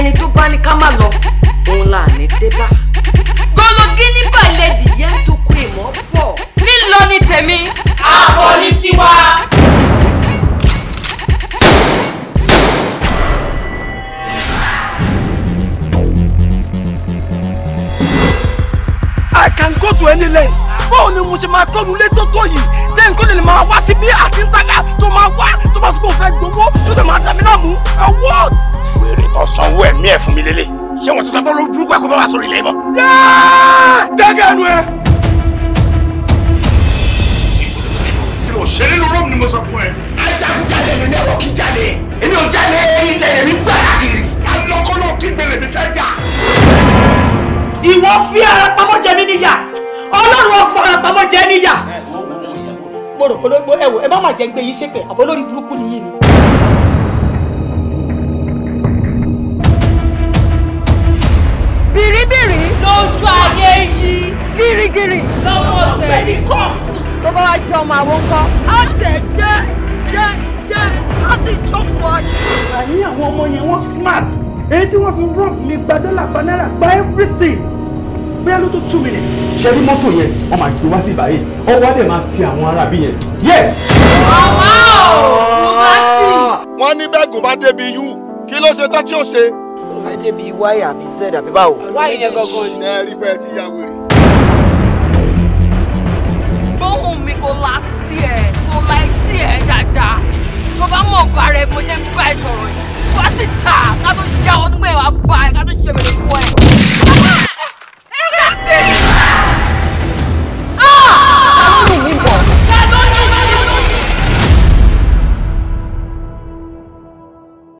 ẹni tó bá ní ká má lọ òun là ní débà. gọlọgí ní balẹ̀ dìyà tó kó ìmọ̀ pọ̀ lílọ ní tèmi àbọ̀ ní tiwa. I can go to any length. Báwo ni mo ṣe máa tọ́lu ilé tó tó yìí? Then kó lè máa wá síbí àti ń tajà tó máa wá tó bá sọ́kò fẹ́ gbowó tó lè máa dàmí láàmú. For what? Wèrè tó sanwó ẹ̀mí ẹ̀ fún mi lélẹ̀. Ṣé wọ́n ti sọ pé olú burúkú ẹ̀kọ́ bá wà sórí ilé mọ́? Dẹ́gẹ̀ ẹnu ẹ. Kí ló ṣe nínú rúùmù ni mo sọ fún ẹ? Ajagunjalè ni ní ọ̀rọ̀ kí jalè. Èmi ò jalè ilẹ̀ èmi gbára kiri. Alọ́kọ́lọ́ kí gbẹ̀lẹ̀ mi fẹ́ jà. Ìwọ fi ara pamọ́ jẹ mí níyà. Ọlọ́run ó fara pamọ́ jẹ níyà. Mo rò polówó ẹ̀wọ̀ ẹ má má jẹ́ gbé yín ṣépè àbọ̀ lórí burúkú nìyí ni. bìrìbìrì lójú ayé yìí gírígírí lọ́wọ́ ọ̀gbẹ́ni kọ́. tó bá wá jọ ọmọ àwọn kan á tẹ̀ jẹ́ á sì jókòó ọ̀ṣun. Àní àwọn ọmọ yẹn wọ́n smart. Èyí tí wọ́n fi rọ́ọ̀b lè gba dọ́là gba náírà gba everything. Bóyá ló tó 2 minutes. Ṣé ní mọ́tò yẹn wọ́n máa gbé wá sí ìbáyé ọwọ́ dẹ̀ máa ti àwọn arábí yẹn. Yes. ọmọ BUGATTI. Wọ́n ní bẹ́ẹ̀gùn bá débi yú. Kí ló ṣe tá tí ó ṣe? Ó fẹ́ débi wáyà àbí Z àbí báwo. wáyé yẹn gangan ni. Ṣé ẹ rí pé ẹ ti ya wèrè? gbóhùn mi kò láti ẹ̀ kò láti ẹ̀ dáadáa. tó bá mọ̀ ọ̀gbà rẹ̀ mo ṣe ń bá ẹ sọ̀rọ̀ yìí. wá sí ta ká tó já ọ nígbà yẹn wá bá ẹ ká tó ṣe wèrè fún ẹ.